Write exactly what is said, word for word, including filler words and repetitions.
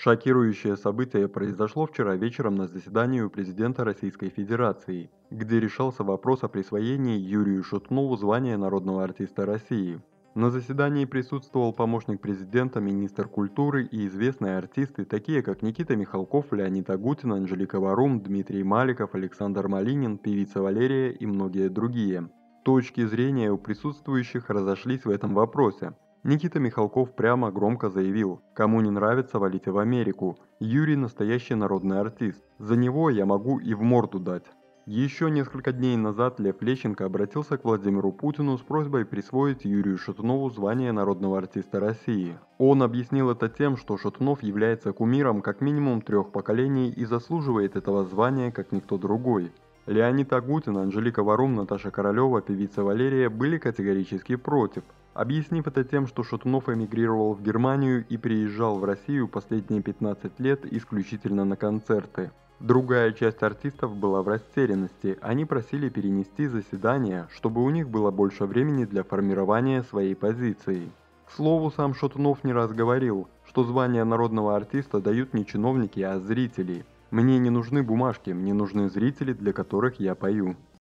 Шокирующее событие произошло вчера вечером на заседании у президента Российской Федерации, где решался вопрос о присвоении Юрию Шатунову звания народного артиста России. На заседании присутствовал помощник президента, министр культуры и известные артисты, такие как Никита Михалков, Леонид Агутин, Анжелика Варум, Дмитрий Маликов, Александр Малинин, певица Валерия и многие другие. Точки зрения у присутствующих разошлись в этом вопросе. Никита Михалков прямо громко заявил: «Кому не нравится, валите в Америку. Юрий настоящий народный артист. За него я могу и в морду дать». Еще несколько дней назад Лев Лещенко обратился к Владимиру Путину с просьбой присвоить Юрию Шатунову звание народного артиста России. Он объяснил это тем, что Шатунов является кумиром как минимум трех поколений и заслуживает этого звания как никто другой. Леонид Агутин, Анжелика Варум, Наташа Королева, певица Валерия были категорически против, объяснив это тем, что Шатунов эмигрировал в Германию и приезжал в Россию последние пятнадцать лет исключительно на концерты. Другая часть артистов была в растерянности, они просили перенести заседание, чтобы у них было больше времени для формирования своей позиции. К слову, сам Шатунов не раз говорил, что звание народного артиста дают не чиновники, а зрители. «Мне не нужны бумажки, мне нужны зрители, для которых я пою».